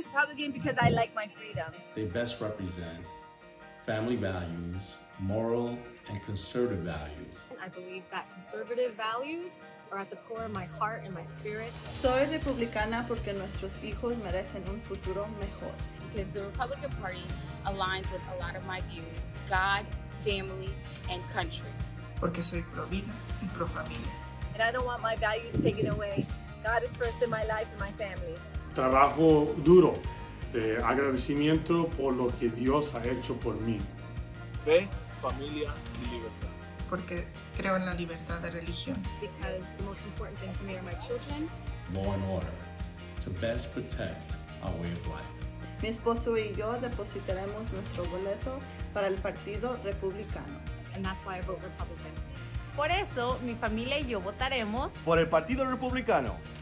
Republican because I like my freedom. They best represent family values, moral and conservative values. I believe that conservative values are at the core of my heart and my spirit. Soy republicana porque nuestros hijos merecen un futuro mejor. Because the Republican Party aligns with a lot of my views: God, family, and country. Porque soy pro vida y pro familia. And I don't want my values taken away. God is first in my life and my family. Trabajo duro, agradecimiento por lo que Dios ha hecho por mí. Fe, familia y libertad. Porque creo en la libertad de religión. Because the most important thing to me are my children. Law and order to best protect our way of life. Mi esposo y yo depositaremos nuestro boleto para el Partido Republicano. And that's why I vote Republican. Por eso, mi familia y yo votaremos por el Partido Republicano.